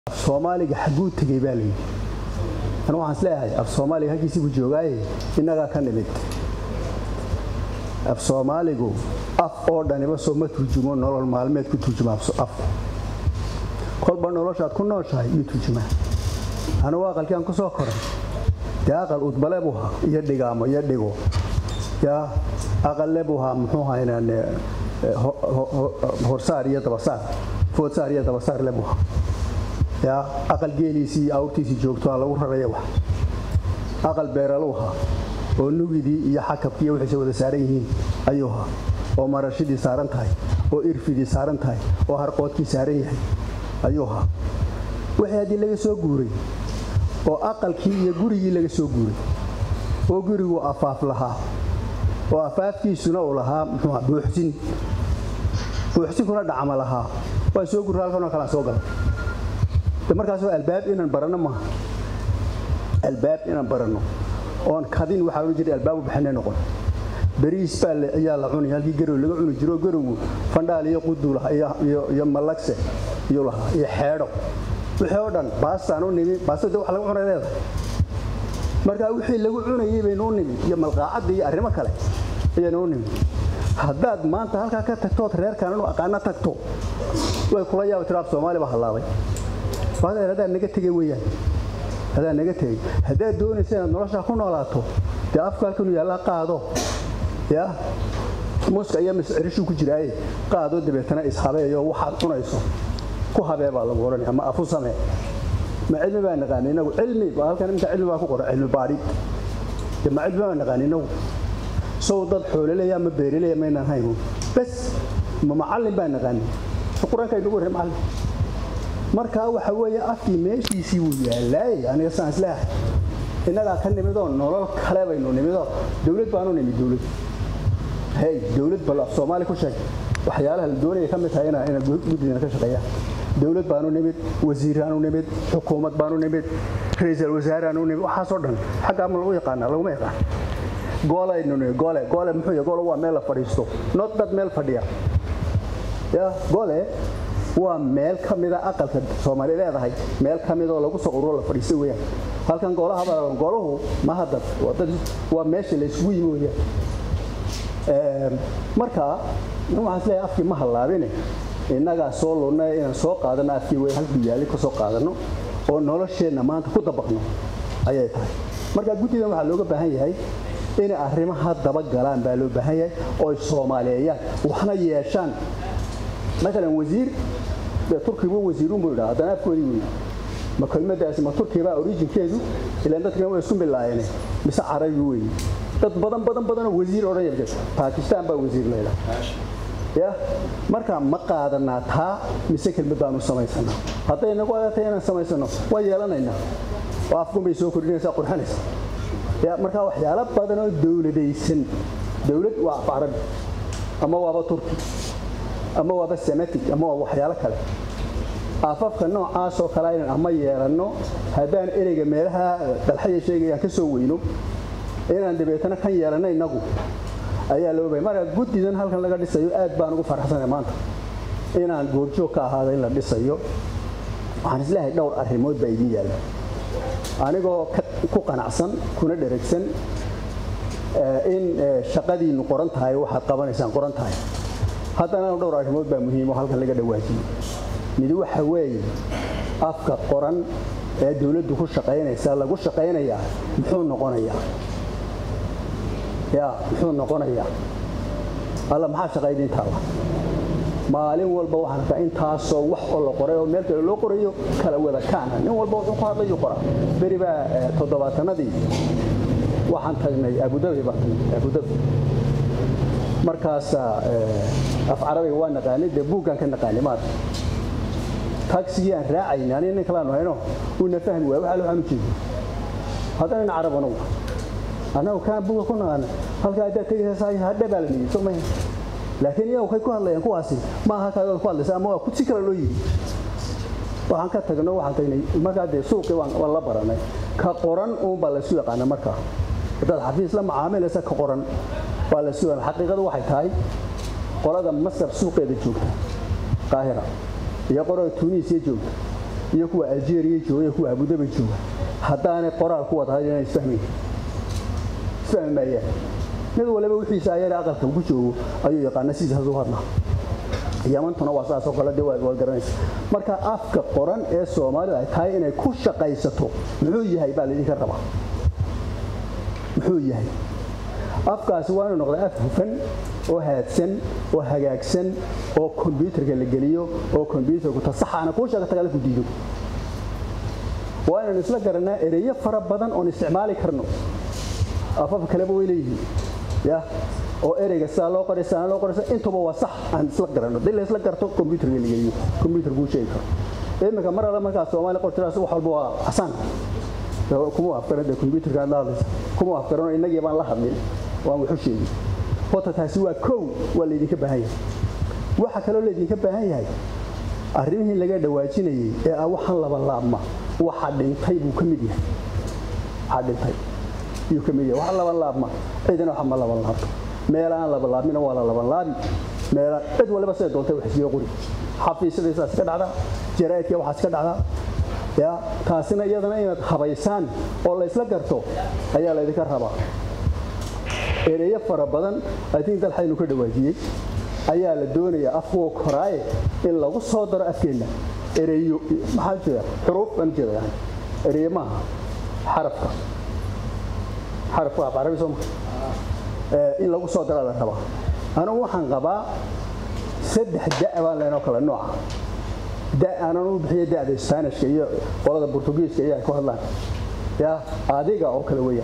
Soomaaliga xaguu tagay baa leeyahay أنا waxaan isleeyahay af Soomaaliga halkiisa ku joogay inaga ka nimid af Soomaaligu af oo dhaniba soo ma turjumo nolol maalmeed ku turjuma af kolba noloshaad ku nooshahay iyo turjuma ana waa qalkaan ku soo koray aqal udbale buha iyo dhigaamo iyo dhigo ya aqal lebuha muxuu haynaan horsaar iyo dabasaar foodsaar iyo dabasaar lebuha يا أقل جيليسي أو تيسي جوكتو على ورا يوح أقل بيرلوها ونوجدي يحكب كيو حسوا السارين أيها ومرشدي سارنتاي وإرفدي سارنتاي وهرقوتي سارين أيها وهذه اللي سوغوري وأقل كي يجوري اللي سوغوري وجوري وأفاف لها وأفاف كي سنة لها بحسن كنا دعملها وسوغور هالكنا كلا سوغل markaas albaab inaan barano ma albaab inaan barano oon kadin waxa uu jiray albaab baxnay noqon bariis baa ayaa la cunay halkii garow laga cuni jiro garowgu fandhaal iyo quduulaha iyo malagse iyo laha iyo xeedho wixii oo dhan baastaan u nimi baastada wax lagu cunay leedahay marka wixii lagu cunayay bay noo nimi iyo malqaacad iyo arrimo kale ayaa noo nimi haddaad maanta halka ka tagto reerkan inuu aqaana tagto way kula yaab tiraab Soomaali ba halaabay هذا نجتة جوية هذا نجتة هذا دون سنة نرشح كنا على تو تأفكار كانوا يلا قاعدوا يا موسك أيام رشوا كجراي قاعدوا دبتنا إسحابه يو واحد كنا يسون كوهابه بالله وراني أما أفوسامه ما علم بأن غاني نو علمي بقى كان متى علم بقى علم بارد ما علم بأن غاني نو صوت حول لي يا مبرر لي ما ينهايمون بس ما معلم بأن غاني القرآن كي يقول معلم marka waxa weeye afkii meeshiisii uu yaalay aniga saan islaahay inaga kan nimido nolol kale baynu nimido dawlad baanu nimid dawlad hey dawlad bal Soomaali ku sheeg waxyaalaha la doonaya ka mid tahay in guddiga ka shaqeeya dawlad baanu nimid wasiiraanu nimid xukuumad baanu nimid ra'iisul wasaaraanu nimid waxa soo dhan xaga ma lagu yaqaan lagu ma yaqaan goole muxuu yahay goole waa meel la fadhiisto not dad meel fadhiya ya goole waa meel kamida aqalka Soomaali leedahay meel kamida oo lagu soo ururo la fadhiisay weeyaan halkan goolaha baa gooluhu ma hadad waa meesha la isku yimid marka waxaan isleeyahay afkii ma halaabine inaga soo loonay inaan soo qaadano afkii way halkii yaali ka soo qaadano oo nolosheena maanta ku dabaqno ayay tahay marka guddiga waxa looga baahan yahay in arrimaha daba galaan baa loo baahan yahay oo Soomaaliyeed waxna yeeshaan مثلا وزير تركي هو وزيرون بيرا هذا كوري ما كلمة ده ما تركي بقى أوريجين كذو إلا أنت تكلم ويسكن بالله يعني بس عربي وين بدن وزير أوريج باكستان بقى وزير ليلا يا مركا مقعد الناتها مسكين بدانو سماي سنة حتى إنه قاعد تيجي سماي سنة ويالا نينا وافقهم بيسوق كوريين ساقول حنس يا مركا وحيالا بدن الدولة ديسن دولة وعربي أما وابا تركي أما هو بس سماتيك أما هو وحياة كله أفكر إنه عاصو كلاين أما يرنو هذان إلى جميلها الحياة شيء يكسوينه إن عند بيتنا كان يرنا ينقو أيه لو بيمر جود إذن هل كان لقى لسه يؤد بانو فرحان ما أنت إن عند جورجو كهذا إلا لسه يو عن زله دور أهمود بيجي يلا أنا جو كقناعسن كنا دركسن إن شقدي نقرن تاي واحد طبعا إنسان قرن تاي هذا أنا دور أهمود بمهم وحال كان لقى دواجي ندوه حوي أفكار قرن الدولة دخول شقينا يسأل لقول شقينا يا محون نقونا يا محون نقونا يا الله ما حاش قايدين ترى مالين والبوحنا فإن تاسو وح الله قريه وملك اللي قريه كلا ولا كان نو والبوح قاعد يقرأ بريبا تضبطنا دي وحن تجني أبو ظبي مركز أف عربي وانا قاني دبوكان كنا قاني مات تاكسي راعي يعني إن كلامه هنا ونفهم وعلى عمتي هذا أنا عرب أنا وكان بوك كنا أنا هل قاعد تيجي ساي هذا بالني ثم لكن يا وكي كون الله ينقاسي ما هكذا كون الله سامو كتير كلا لوي وعنك تجنوا وعنك ما قاعد سوق والله برانه كقرن وبالسوق أنا مركا هذا الحديث لما عامل لسه كقرن بالسوق الحقيقة واحد هاي قال هذا مصر سوق يدجوك القاهرة يقرأ تونس يجوك iyo kuwa Algeria jooga iyo kuwa Abu Dhabi jooga haddaanay qoraal ku wada hadlayaan isfahmayaan mid walba wixiisa ayay aqalka ku joogo ayuu yaqaan sidiisa u hadlaa yamantuna waa saas oo kala waa garanaysa marka afka qoran ee Soomaaliya ay tahay inay ku shaqaysato muxuu yahay baa lidinka rabaa muxuu yahay afkaasi waa inuu noqdaa af hufan oo haadsan oo hagaagsan oo computerka la geliyo oo computerku tasaxana ku shaqada ku diido waa inaan isla garanaa ereyo fara badan oo isticmaali karno afaf kale way leeyihiin ya oo ereyga loo qoraysa intuba waa sax aan isla garanno dil isla garto computerka la geliyo computer ku sheego imika mar alla marka Soomaali qortiraas wax walba waa xasan kuma afkarada computerka hadlaysa kuma afkarano inagii baan la hadlin waan wuxuu sheegay hota taasi waa kow waa leedinka baahan yahay waxa kale oo leedinka baahan yahay arrimihii laga dhawaajinayay ee waxan laba laabma waxa dhintay buu ka mid yahay waxa dhintay iyo ka mid yahay waxa laba laabma cidina waxa ma laba laabto meel aan laba laabmina waa la laba laabi meel cid walba sida doontay wax isii qori xafiisyada iska dhacda jaraa'idka waxa iska dhacda ya taasina iyadana inaad habaysaan oo la isla garto ayaa la idinka rabaa ereyo fara badan adin dalxaynu ka dhawaajiyay ayaa la doonayaa afkoo koraaye in lagu soo daro afkeena ereyo maxaa jira xuruuf aan jira ereyo ma xarafka carabi soo in lagu soo daro la rabaa anu waxaan qabaa saddex da'ba leeno kala nooc أنا بحية دعوة إسبانيش كي ولا البرتغاليز كي يكون يا أديكا أو كلا ويا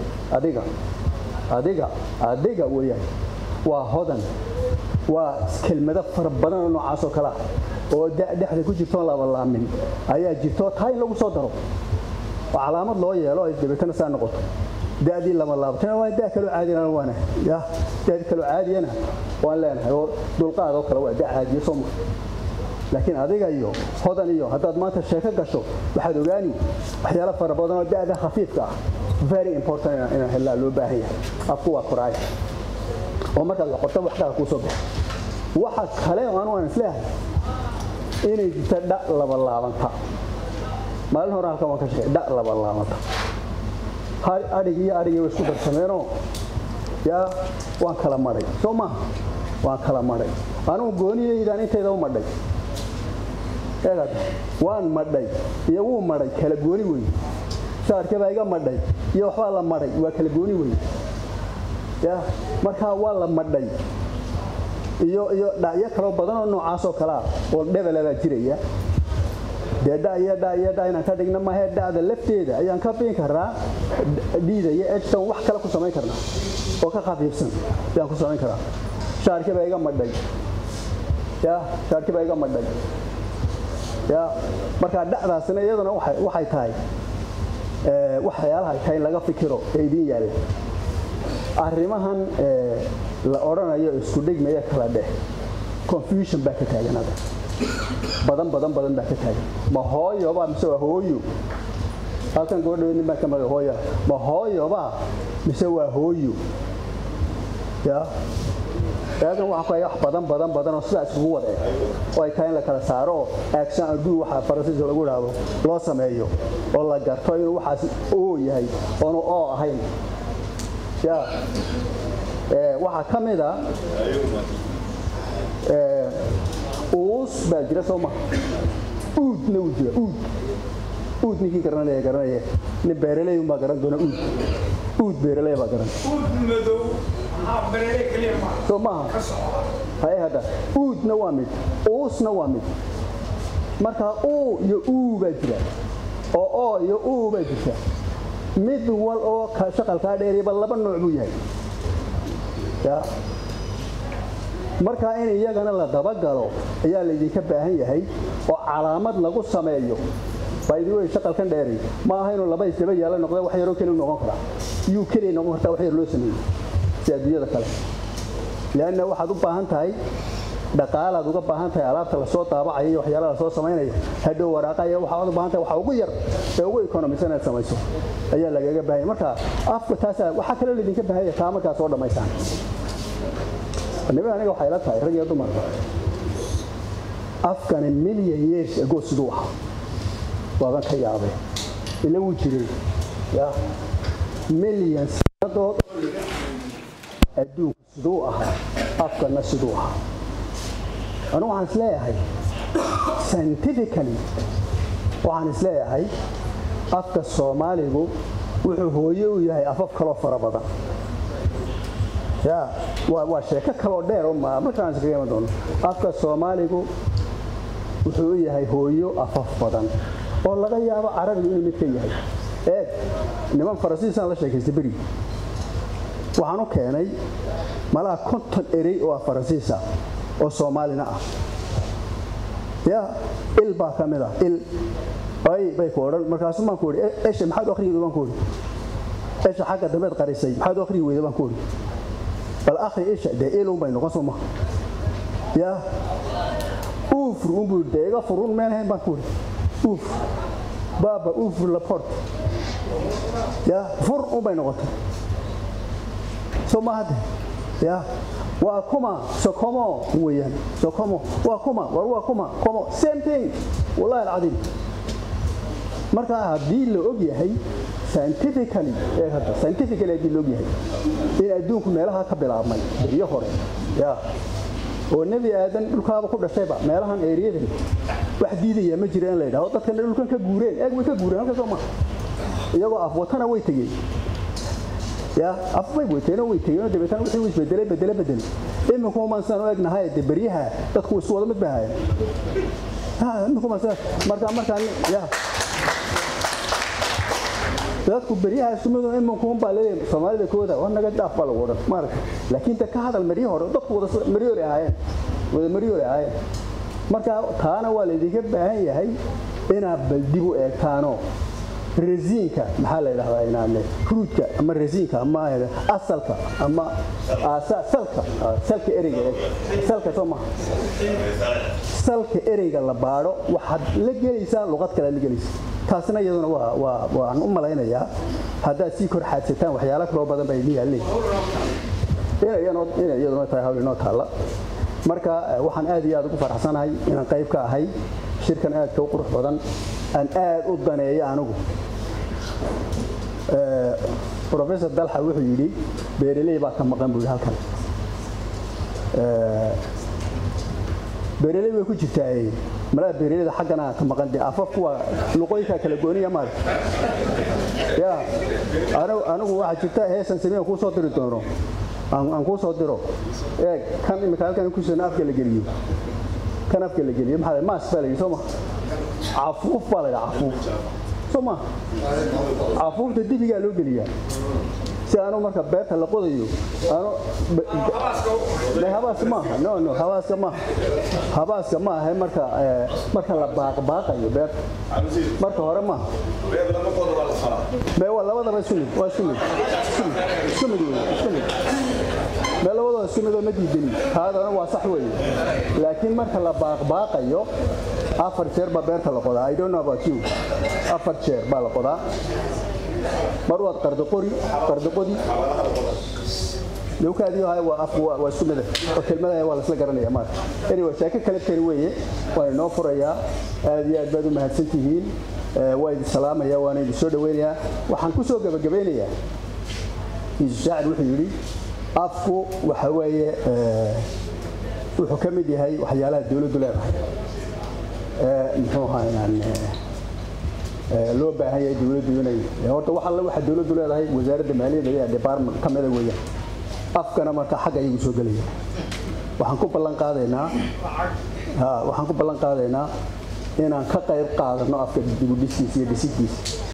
أديكا ويا وهذا وكلمة فربنا إنه عاصو كلا وده حد يكون جبتون لا والله من أيه جبتون هاي لو صدروا وعلامة الله يا الله يجيبتنا سنقط ده دي لما الله بتنا واحد ده كلو عادي أنا وانا يا ده كلو عادي أنا ولا أنا دول قاعد كلا واحد ده عادي صم لكن هذا أيوه هذا أيوه هذا ما تشكل قشوا بحد وجاني أحيانا فربنا ده خفيف كا very important إن هلا لو باهي أقوى قرآن ومثلا لقطة واحدة كوسب واحد خلاه وأنا نسله إني تدق لبلا منتا ما له راح كم كشيء دق لبلا منتا هاي أريجي وسكوت السميرو يا وان كلام مري سوما وان كلام مري أنا وقولي إذا أنت إذا ومدي كذا وان مدي يوم مري كلا قولي وين صار كذا يجا مدي يوحلا مري وكلا قولي وين يا marka waa la madhay iyo dhacyo kala badan oo noocaas oo kala oo dhevelada jiraya dhacyo inaan ka dhigna ma heed dhacda lafteeda ayaan ka bixin karaa diidaya edson wax kala ku sameyn karnaa oo ka qafiifsan ayaan ku sameyn karaa shaarkiba iga madhay ya marka dhacdaasna iyaduna waxay tahay waxyaalaha ay laga fikiro ee idin yaal arrimahan la oranayo isku dhigmaya kala dhex confusion baa ka taaganada badan baa ka taagan ma hooyo baa mise waa hooyo halkan gabadheedni baa ka magac hooyo ma hooyo baa mise waa hooyo ya laakiin waxa badan oo sidaas ugu wada oo ay tahay in la kala saaro action adu waxa farasiis lagu raabo loo sameeyo oo la garto inuu waxaas oo yahay oo ahayn يا waxa kamida oos baajira Soomaa uudna wujira uud niki garanaya ni beeralay uma garan doona uud beeralay ba garan uud madow beeralay kaliya ma Soomaa hay hada uudna waa mid oosna waa mid marka oo iyo baajira oo iyo baajira mid wal oo ka shaqalka dheeriba laba nooc buu yahay ya marka in iyagana la daba galo ayaa la idinka baahan yahay oo calaamad lagu sameeyo baydiyo shaqalkan dheeri ma aha inuu laba isba yaala noqdo wax yar oo kale noqon kara iyo kale noqon karta wax yar loo sameeyo siyaadiyada kale laana waxaad u baahan tahay dhaqaalaad uga baahan tahay alaabta la soo daabacayo iyo waxyaalaha la soo sameeyo hadhow waraaqaya waxa u baahan tahay waxa ugu yar ee ugu economisan ee samayso ayaa lagaga baahan marka afka taas waxa kale la idinka baahan yahay marka soo dhamaysan aniga waxay la tahay rag iyo dumar afkan million years ago sidoo ah waaban ka yaabay ila wuu jiray ya millions sannadood adduunku siduu ahaa afkana siduu ahaa anu waxaan isleeyahay scientifically waxaan isleeyahay afka Soomaaligu wuxuu hooyo u yahay afaf kale fara badan ya waa sheeko kale dheer oo markaan iskaga doono afka Soomaaligu wuxuu yahay hooyo afaf badan oo laga yaabo Carabiga inuu mid ka yahay niman Faransiisan la sheekaystay bari waxaan u keenay malaha 50 erey oo Faransiisa oo Soomaalina ah ya il baa kamida il bay ku oran markaas ma ku eesh maxaad akhriyo baan ku eesh xagga dambe qarisay maxaad akhriyo weeyay baan ku bal akhri eesh de iloo bay noqon soo ya ufru deega furun meenayn baan ku baba ufru la porte ya fur bay noqotay soo ma hada ya waa kuma soo como weeyaan soo como waa kuma same thing wallahi alazim marka hadii la og yahay scientifically hadii la og yahay in adduunku meelaha ka bilaabmay bariyo hore ya oo nabi aadan dhulkaaba ku dhashayba meelahan eeriyadan wax diidaya ma jireen leeyahay dadka dhulkan ka guureen way ka guureen halka Soomaa iyagoo afwatana way tagay ya afway way tagay dabeetana wixii isbedelay iminku ma san eegnahay bariyaha dadku isku wada mid baahay iminku ma san marka ya dadku bariyaha isku mid oo iminku baa leeyahay Soomaalida kooda oo naga dhaaf bal wada marka laakiin ta ka hadal mariyo hore dadku wada mariyo ahaayeen marka taana waa leediga baahan yahay inaad baldibu eegtaano resinka maxaa la yiraahdaa inaan fruitka ama resinka ama asalka ama salka ereyga salka Soomaa salka ereyga la baaro waxaad la gelaysaa luqad kale la gelaysaa taasina iyaduna waa aan u malaynayaa hadaa si kor xaadsataan waxyaalo kale oo badan bay leeyahay iyaduna tahay hawl inoo taala marka waxaan aad iyo aad ugu faraxsanahay inaan qayb ka ahay shirkan aad ka qurux badan aan aad u daneeyo anigu Professor Dalha wuxuu yiri beeraley baa ka maqan buu halkan beeraley way ku jirtaa mala beeraleyda xaqana ka maqan de afafku waa luqooyinka kala gooniya maar ya anigu waxa jirta heesan sameeyo ku soo diri doono aan ku soo diro kan imika halkan ku soo afka la geliyo maxaa ma asfalay Soomaa عفوف ولا عفوف ثم عفوف تدبيجا لو غليا سي انو marka beerta la qodayo ano habaas ma no habaas ma hay marka la baaqayo beer marka hore ma beer lama qodo wala fala bay labadaba sumid labadaba sumid oo madidini taadana waa sax weey laakiin marka la baaqayo afar jeer ba beerta la qodaa I don't know about you afar jeer ba la qodaa marwaad qardo qodi لو كان يهاي واسمده وكلمة ولا سلقرني أمار anyway شاكل كلام كرويه وأنا نوفر يا هذه أجباد مهتسنتين وايد السلام يا وأنا يسود وينيا وحنكسو جبينيا الشاعر وحيري أفكو وحواي وحكم دي هاي وحيالات دولة دولار نحوها يعني لو بهاي دولة دولار هو توحلا واحد دولة هاي وزارة المالية ده ديبارتمنت كم هذا وياه afkana marka xaq ay soo galay waxaan ku ballan qaadaynaa inaan ka qayb qaadano afka dib u dhiskiisa iyo dhisidkiisa